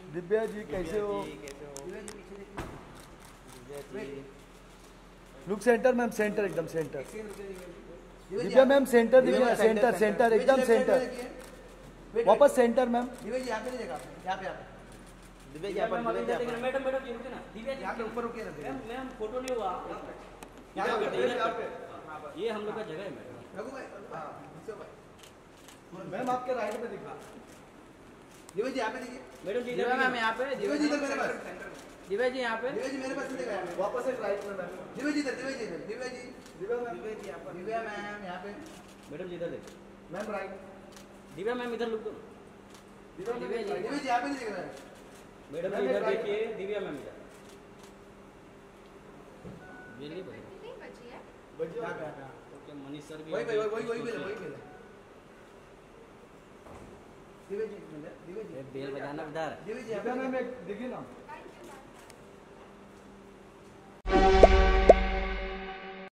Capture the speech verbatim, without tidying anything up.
दिव्या जी कैसे हो? Look centre ma'am, centre एकदम centre. Divya ma'am centre Divya, centre centre एकदम सेंटर, वापस सेंटर मैम। दिव्या जी यहाँ पे नहीं देखा, यहाँ पे यहाँ पे दिव्या जी यहाँ पर मैडम मैडम जी रुके ना, दिव्या जी यहाँ के ऊपर रुके ना मैम, फोटो नहीं हुआ ये हम लोग का जगह है मैडम। रघु भाई मैम आपके राइट में दिखा। दिव्या जी यहाँ पे देखिए मैडम जी, दिव्या मैम यहाँ पे, दिव्या जी इधर मेरे पास, दिव्या जी यहाँ पे, दिव्या जी मेरे पास नहीं देखा, वापस एक राइट में मैम। दिव्या जी इधर, दिव्या जी इधर, दिव्या जी दिव्या मैम, दिव्या जी यहाँ पर, दिव्या मैम यहाँ पे मैडम जी इधर देखिए मैम राइट। दिव्या मैम इधर लुक दो, दिव्या दिव्या जी दिव्या जी यहाँ पे नहीं देख रहा है मैडम जी इधर देखिए, दिव्या मैम इधर बिजली बची नहीं बची है। बच्चे ओके मनीष सर भी वही वही वही वही वही वही दिव्या जी दिव्या जी बेल बजाना उधर। दिव्या जी दिव्या मैम एक देखिए ना।